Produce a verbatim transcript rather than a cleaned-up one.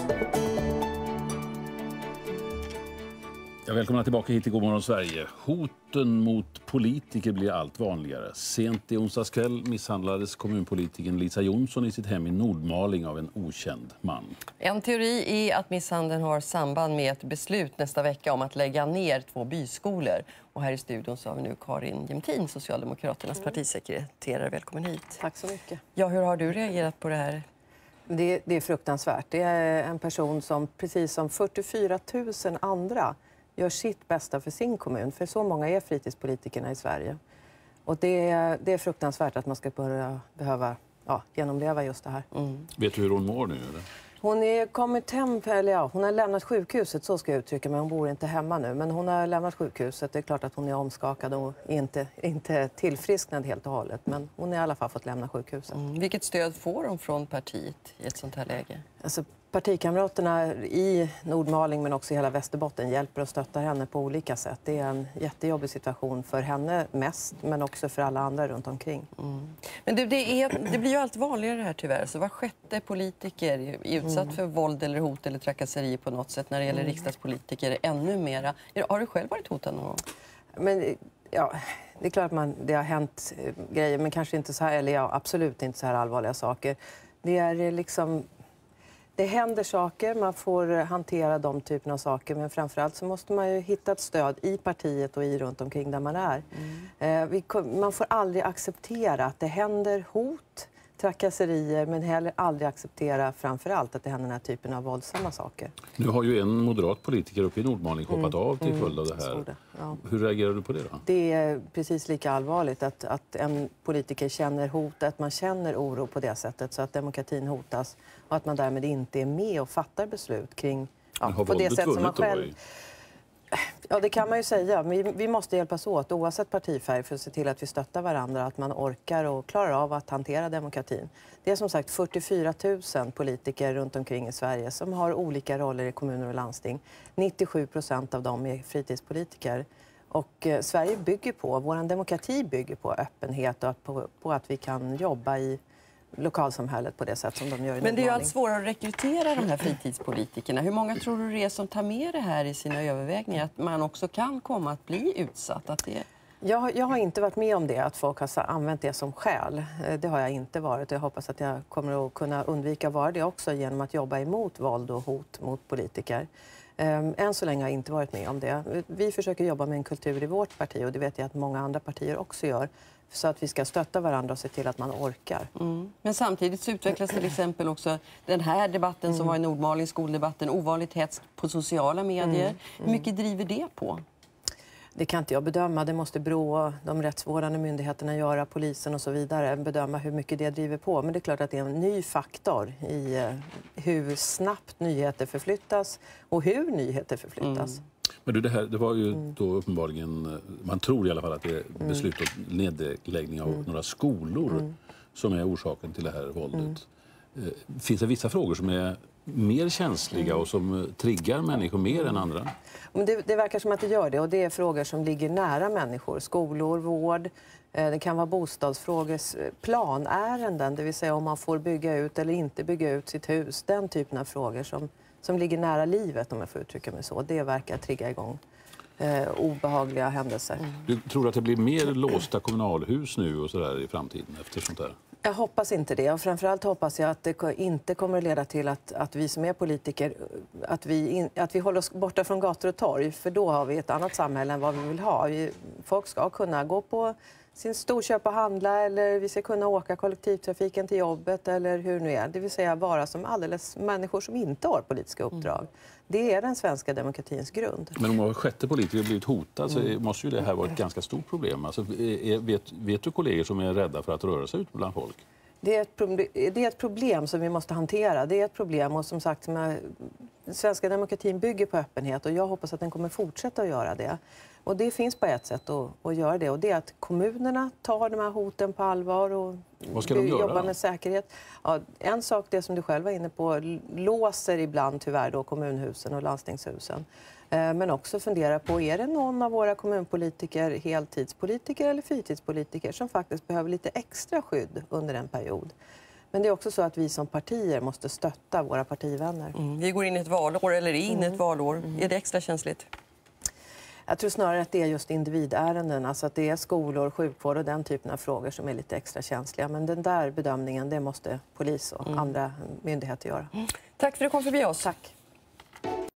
Ja, välkomna tillbaka hit till Godmorgon Sverige. Hoten mot politiker blir allt vanligare. Sent i onsdags kväll misshandlades kommunpolitiken Lisa Jonsson i sitt hem i Nordmaling av en okänd man. En teori är att misshandeln har samband med ett beslut nästa vecka om att lägga ner två byskolor. Och här i studion så har vi nu Karin Jämtin, Socialdemokraternas partisekreterare. Välkommen hit. Tack så mycket. Ja, hur har du reagerat på det här? Det, det är fruktansvärt. Det är en person som precis som fyrtiofyra tusen andra gör sitt bästa för sin kommun. För så många är fritidspolitikerna i Sverige. Och det, det är fruktansvärt att man ska börja, behöva ja, genomleva just det här. Mm. Vet du hur hon mår nu? Eller? Hon är kommit hem, eller ja, hon har lämnat sjukhuset, så ska jag uttrycka mig. Hon bor inte hemma nu, men hon har lämnat sjukhuset. Det är klart att hon är omskakad och inte, inte tillfrisknad helt och hållet. Men hon har i alla fall fått lämna sjukhuset. Mm. Vilket stöd får hon från partiet i ett sånt här läge? Alltså, partikamraterna i Nordmaling men också i hela Västerbotten hjälper och stöttar henne på olika sätt. Det är en jättejobbig situation för henne mest, men också för alla andra runt omkring. Mm. Men det, det, är, det blir ju allt vanligare här tyvärr. Så var sjätte politiker är utsatt mm. för våld eller hot eller trakasserier på något sätt. När det gäller mm. riksdagspolitiker ännu mera. Har du själv varit hotad någon gång? Men, ja, det är klart att man, det har hänt grejer, men kanske inte så här, eller ja, absolut inte så här allvarliga saker. Det är liksom... Det händer saker, man får hantera de typerna av saker, men framförallt så måste man ju hitta ett stöd i partiet och i runt omkring där man är. Mm. Eh, vi, man får aldrig acceptera att det händer hot, trakasserier, men heller aldrig acceptera framförallt att det händer den här typen av våldsamma saker. Nu har ju en moderat politiker uppe i Nordmaling hoppat mm. av till följd av det här. Det, ja. Hur reagerar du på det då? Det är precis lika allvarligt att, att en politiker känner hot, att man känner oro på det sättet så att demokratin hotas och att man därmed inte är med och fattar beslut kring ja, på det sätt som man själv... Ja, det kan man ju säga. Vi, vi måste hjälpas åt oavsett partifärg för att se till att vi stöttar varandra, att man orkar och klarar av att hantera demokratin. Det är som sagt fyrtiofyra tusen politiker runt omkring i Sverige som har olika roller i kommuner och landsting. nittiosju procent av dem är fritidspolitiker. Och eh, Sverige bygger på, vår demokrati bygger på öppenhet och att, på, på att vi kan jobba i lokalsamhället på det sätt som de gör i Nordmaling. Men det är ju allt svårare att rekrytera de här fritidspolitikerna. Hur många tror du det är som tar med det här i sina övervägningar? Att man också kan komma att bli utsatt? Att det... jag, jag har inte varit med om det, att folk har använt det som skäl. Det har jag inte varit. Jag hoppas att jag kommer att kunna undvika att vara det också genom att jobba emot våld och hot mot politiker. Än så länge har jag inte varit med om det. Vi försöker jobba med en kultur i vårt parti och det vet jag att många andra partier också gör. Så att vi ska stötta varandra och se till att man orkar. Mm. Men samtidigt så utvecklas till exempel också den här debatten mm. som var i Nordmaling, skoldebatten, ovanligt hets på sociala medier. Mm. Mm. Hur mycket driver det på? Det kan inte jag bedöma. Det måste Brå och de rättsvårdande myndigheterna göra, polisen och så vidare, bedöma hur mycket det driver på. Men det är klart att det är en ny faktor i hur snabbt nyheter förflyttas och hur nyheter förflyttas. Mm. Men du, det här, det var ju mm. då uppenbarligen, man tror i alla fall att det är beslut om nedläggning av mm. några skolor mm. som är orsaken till det här våldet. Mm. Finns det vissa frågor som är mer känsliga och som triggar människor mer än andra? Men det, det verkar som att det gör det och det är frågor som ligger nära människor. Skolor, vård, det kan vara bostadsfrågor, planärenden, det vill säga om man får bygga ut eller inte bygga ut sitt hus. Den typen av frågor som, som ligger nära livet, om jag får uttrycka mig så. Det verkar trigga igång eh, obehagliga händelser. Mm. Du tror att det blir mer låsta kommunalhus nu och så där i framtiden efter sånt här? Jag hoppas inte det. Och framförallt hoppas jag att det inte kommer att leda till att, att vi som är politiker att vi, in, att vi håller oss borta från gator och torg. För då har vi ett annat samhälle än vad vi vill ha. Vi, folk ska kunna gå på sin storköp och handla eller vi ska kunna åka kollektivtrafiken till jobbet eller hur nu är. Det vill säga vara som alldeles människor som inte har politiska uppdrag. Mm. Det är den svenska demokratins grund. Men om var sjätte politiker blivit hotad så mm. måste ju det här vara ett ganska stort problem. Alltså, är, vet, vet du kollegor som är rädda för att röra sig ut bland folk? Det är, ett problem, det är ett problem som vi måste hantera. Det är ett problem och som sagt, den svenska demokratin bygger på öppenhet och jag hoppas att den kommer fortsätta att göra det. Och det finns bara ett sätt att, att göra det och det är att kommunerna tar de här hoten på allvar och Vad ska de göra? jobbar med säkerhet. Ja, en sak, det som du själv var inne på, låser ibland tyvärr då kommunhusen och landstingshusen. Men också fundera på, är det någon av våra kommunpolitiker, heltidspolitiker eller fritidspolitiker som faktiskt behöver lite extra skydd under en period? Men det är också så att vi som partier måste stötta våra partivänner. Mm. Vi går in i ett valår, eller in i mm. ett valår. Mm. Är det extra känsligt? Jag tror snarare att det är just individärenden, alltså att det är skolor, sjukvård och den typen av frågor som är lite extra känsliga. Men den där bedömningen, det måste polis och mm. andra myndigheter göra. Tack för att du kom förbi oss. Tack.